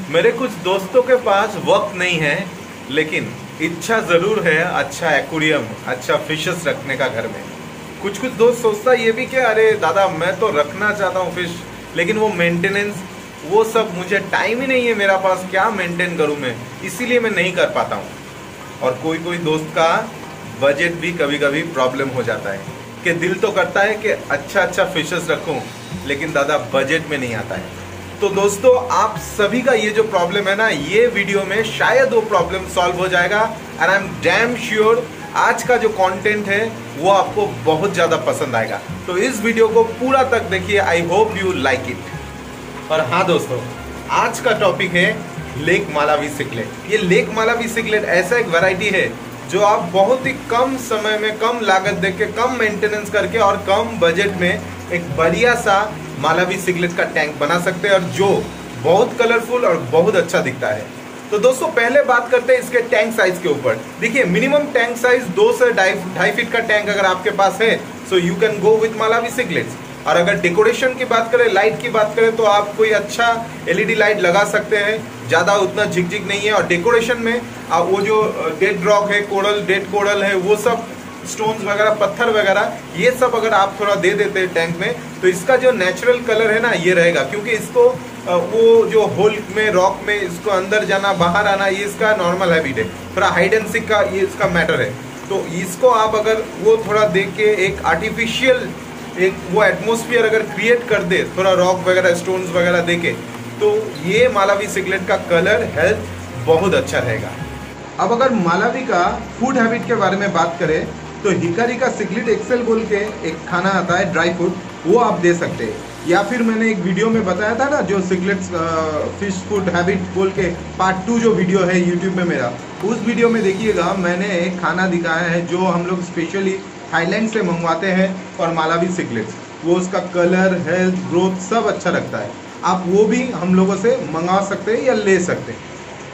मेरे कुछ दोस्तों के पास वक्त नहीं है, लेकिन इच्छा ज़रूर है अच्छा एक्वेरियम, अच्छा फिशेस रखने का घर में। कुछ कुछ दोस्त सोचता ये भी कि अरे दादा मैं तो रखना चाहता हूँ फिश, लेकिन वो मेंटेनेंस वो सब मुझे टाइम ही नहीं है मेरा पास, क्या मेंटेन करूँ मैं, इसीलिए मैं नहीं कर पाता हूँ। और कोई कोई दोस्त का बजट भी कभी कभी प्रॉब्लम हो जाता है कि दिल तो करता है कि अच्छा अच्छा फिशेस रखूँ, लेकिन दादा बजट में नहीं आता है। तो दोस्तों आप सभी का ये जो प्रॉब्लम है ना, ये वीडियो में शायद वो प्रॉब्लम सॉल्व हो जाएगा। And I am damn sure आज का जो कंटेंट है वो आपको बहुत ज़्यादा पसंद आएगा। तो इस वीडियो को पूरा तक देखिए, I hope you like it. और हाँ दोस्तों, आज का टॉपिक है लेक मालावी सिकलेट। ये लेक मालावी सिकलेट ऐसा एक वैरायटी है जो आप बहुत ही कम समय में, कम लागत देके, कम मेंटेनेंस करके और कम बजट में एक बढ़िया सा मालावी सिकलेट का टैंक बना सकते हैं, और जो बहुत कलरफुल और बहुत अच्छा दिखता है। तो दोस्तों पहले बात करते हैं इसके टैंक साइज के ऊपर। देखिए मिनिमम टैंक साइज 2 से 2.5 फीट का टैंक अगर आपके पास है, so you can go with Malawi cichlids. और अगर डेकोरेशन की बात करें, लाइट की बात करें, तो आप कोई अच्छा एलईडी लाइट लगा सकते हैं, ज़्यादा उतना झिकझिक नहीं है। और डेकोरेशन में आप वो जो डेड रॉक है, कोरल, डेड कोरल है, वो सब स्टोन्स वगैरह, पत्थर वगैरह, ये सब अगर आप थोड़ा दे देते हैं टैंक में, तो इसका जो नेचुरल कलर है ना ये रहेगा। क्योंकि इसको वो जो होल में, रॉक में इसको अंदर जाना बाहर आना, ये इसका नॉर्मल हैबिट है, थोड़ा हाइड एंड सीक का ये इसका मैटर है। तो इसको आप अगर वो थोड़ा देख के एक आर्टिफिशियल एक वो एटमोसफियर अगर क्रिएट कर दे, थोड़ा रॉक वगैरह, स्टोन्स वगैरह देके, तो ये मालावी सिकलेट का कलर हेल्थ बहुत अच्छा रहेगा। अब अगर मालावी का फूड हैबिट के बारे में बात करें, तो हिकारी का सिकलेट एक्सेल बोल के एक खाना आता है ड्राई फूड, वो आप दे सकते हैं। या फिर मैंने एक वीडियो में बताया था ना, जो सिकलेट्स फिश फूड हैबिट बोल के पार्ट 2 जो वीडियो है यूट्यूब में मेरा, उस वीडियो में देखिएगा मैंने एक खाना दिखाया है जो हम लोग स्पेशली थाईलैंड से मंगवाते हैं, और मालावी सिकलेट्स, वो उसका कलर, हेल्थ, ग्रोथ सब अच्छा लगता है। आप वो भी हम लोगों से मंगा सकते हैं या ले सकते हैं।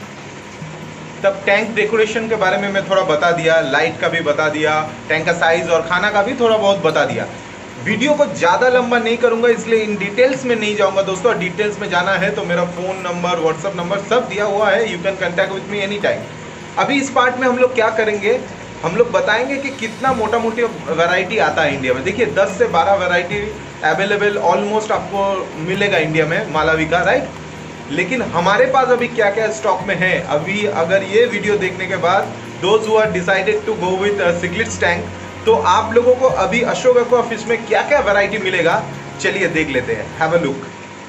तब टैंक डेकोरेशन के बारे में मैं थोड़ा बता दिया, लाइट का भी बता दिया, टैंक का साइज और खाना का भी थोड़ा बहुत बता दिया। वीडियो को ज़्यादा लंबा नहीं करूंगा, इसलिए इन डिटेल्स में नहीं जाऊंगा दोस्तों। डिटेल्स में जाना है तो मेरा फ़ोन नंबर, व्हाट्सअप नंबर सब दिया हुआ है, you can contact with me any time. अभी इस पार्ट में हम लोग क्या करेंगे, हम लोग बताएंगे कि कितना मोटा मोटी वैरायटी आता है इंडिया में। देखिए 10 से 12 वैरायटी अवेलेबल ऑलमोस्ट आपको मिलेगा इंडिया में मालावी का, राइट। लेकिन हमारे पास अभी क्या क्या स्टॉक में है, अभी अगर ये वीडियो देखने के बाद those who are decided to go with cichlids tank, तो आप लोगों को अभी अशोक एक्वा फिश में क्या क्या वैरायटी मिलेगा, चलिए देख लेते हैं, have a look.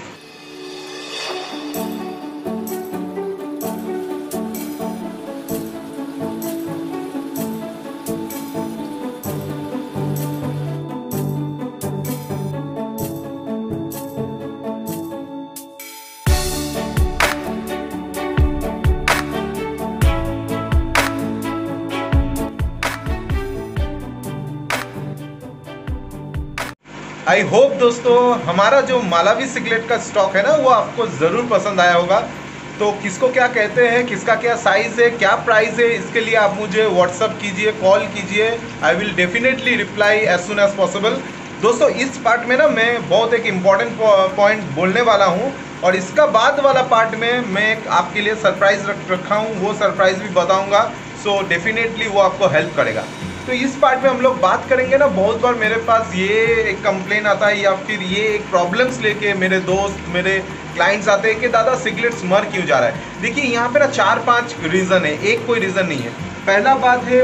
I hope दोस्तों हमारा जो मालावी सिकलेट का स्टॉक है ना, वो आपको ज़रूर पसंद आया होगा। तो किसको क्या कहते हैं, किसका क्या साइज़ है, क्या प्राइस है, इसके लिए आप मुझे व्हाट्सअप कीजिए, कॉल कीजिए, I will definitely reply as soon as possible. दोस्तों इस पार्ट में ना मैं बहुत एक इम्पॉर्टेंट पॉइंट बोलने वाला हूँ, और इसका बाद वाला पार्ट में मैं आपके लिए सरप्राइज़ रखा हूँ, वो सरप्राइज़ भी बताऊँगा। सो डेफिनेटली वो आपको हेल्प करेगा। तो इस पार्ट में हम लोग बात करेंगे ना, बहुत बार मेरे पास ये एक कंप्लेन आता है, या फिर ये एक प्रॉब्लम्स लेके मेरे दोस्त, मेरे क्लाइंट्स आते हैं कि दादा सिगरेट्स मर क्यों जा रहा है। देखिए यहाँ पे ना 4-5 रीज़न है, एक कोई रीज़न नहीं है। पहला बात है,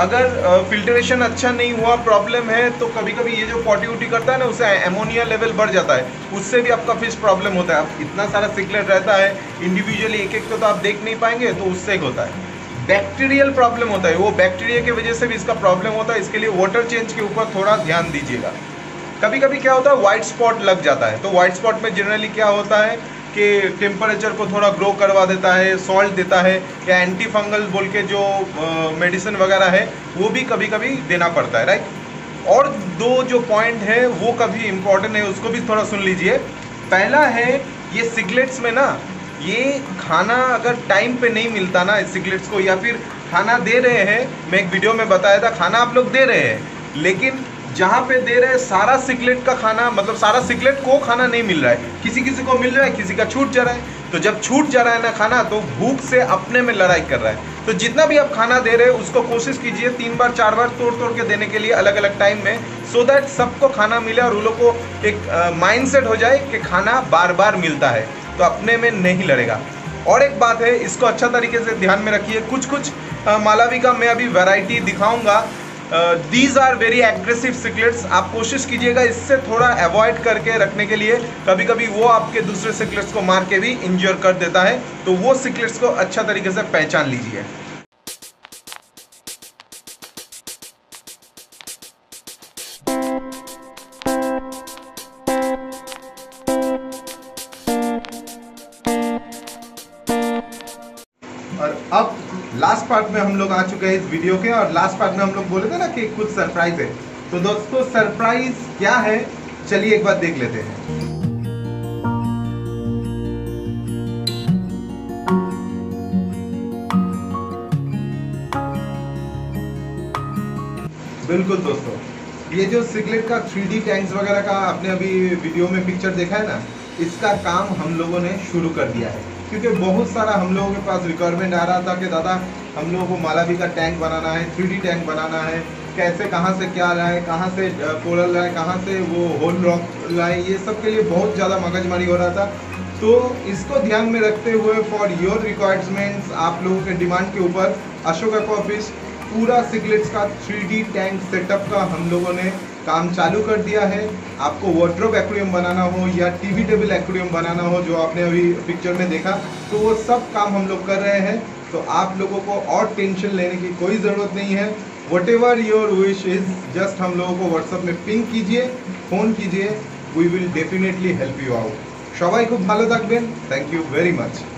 अगर फिल्ट्रेशन अच्छा नहीं हुआ, प्रॉब्लम है, तो कभी कभी ये जो पॉटी उटी करता है ना, उससे एमोनिया लेवल बढ़ जाता है, उससे भी आपका फिश प्रॉब्लम होता है। अब इतना सारा सिगरेट रहता है, इंडिविजुअली एक एक तो आप देख नहीं पाएंगे, तो उससे होता है। बैक्टीरियल प्रॉब्लम होता है, वो बैक्टीरिया की वजह से भी इसका प्रॉब्लम होता है। इसके लिए वाटर चेंज के ऊपर थोड़ा ध्यान दीजिएगा। कभी कभी क्या होता है, वाइट स्पॉट लग जाता है। तो वाइट स्पॉट में जनरली क्या होता है कि टेम्परेचर को थोड़ा ग्रो करवा देता है, सॉल्ट देता है, या एंटी फंगल बोल के जो मेडिसिन वगैरह है वो भी कभी कभी देना पड़ता है, राइट। और 2 जो पॉइंट है वो कभी इम्पोर्टेंट है, उसको भी थोड़ा सुन लीजिए। पहला है, ये सिगलेट्स में ना, ये खाना अगर टाइम पे नहीं मिलता ना सिगलेट्स को, या फिर खाना दे रहे हैं, मैं एक वीडियो में बताया था, खाना आप लोग दे रहे हैं, लेकिन जहाँ पे दे रहे हैं सारा सिगलेट का खाना, मतलब सारा सिगलेट को खाना नहीं मिल रहा है, किसी किसी को मिल रहा है, किसी का छूट जा रहा है। तो जब छूट जा रहा है ना खाना, तो भूख से अपने में लड़ाई कर रहा है। तो जितना भी आप खाना दे रहे हो उसको कोशिश कीजिए 3 बार 4 बार तोड़ तोड़ के देने के लिए अलग अलग टाइम में, सो दैट सबको खाना मिले और उन लोग को एक माइंडसेट हो जाए कि खाना बार बार मिलता है, तो अपने में नहीं लड़ेगा। और एक बात है, इसको अच्छा तरीके से ध्यान में रखिए। कुछ मालावी का मैं अभी वैरायटी दिखाऊंगा। These are very aggressive cichlids. आप कोशिश कीजिएगा इससे थोड़ा अवॉइड करके रखने के लिए। कभी कभी वो आपके दूसरे सिकलेट्स को मार के भी इंज्योर कर देता है, तो वो सिकलेट्स को अच्छा तरीके से पहचान लीजिए। और अब लास्ट पार्ट में हम लोग आ चुके हैं इस वीडियो के, और लास्ट पार्ट में हम लोग बोले थे ना कि कुछ सरप्राइज है। तो दोस्तों सरप्राइज क्या है, चलिए एक बार देख लेते हैं। बिल्कुल दोस्तों, ये जो सिगलेट का 3D टैंक्स वगैरह का आपने अभी वीडियो में पिक्चर देखा है ना, इसका काम हम लोगों ने शुरू कर दिया है। क्योंकि बहुत सारा हम लोगों के पास रिक्वायरमेंट आ रहा था कि दादा हम लोगों को मालावी का टैंक बनाना है, 3D टैंक बनाना है, कैसे कहाँ से क्या लाए, कहाँ से कोरल लाए, कहाँ से वो होल रॉक लाए, ये सब के लिए बहुत ज़्यादा मगजमारी हो रहा था। तो इसको ध्यान में रखते हुए फॉर योर रिक्वायरमेंट्स, आप लोगों के डिमांड के ऊपर अशोक एक्वाफिश पूरा सिगलेट्स का 3D टैंक सेटअप का हम लोगों ने काम चालू कर दिया है। आपको वार्डरोब एक्वेरियम बनाना हो या टीवी टेबल एक्वेरियम बनाना हो, जो आपने अभी पिक्चर में देखा, तो वो सब काम हम लोग कर रहे हैं। तो आप लोगों को और टेंशन लेने की कोई ज़रूरत नहीं है। Whatever your wish is, just हम लोगों को व्हाट्सएप में पिंग कीजिए, फ़ोन कीजिए, we will definitely help you out. সবাই খুব ভালো থাকবেন। Thank you very much.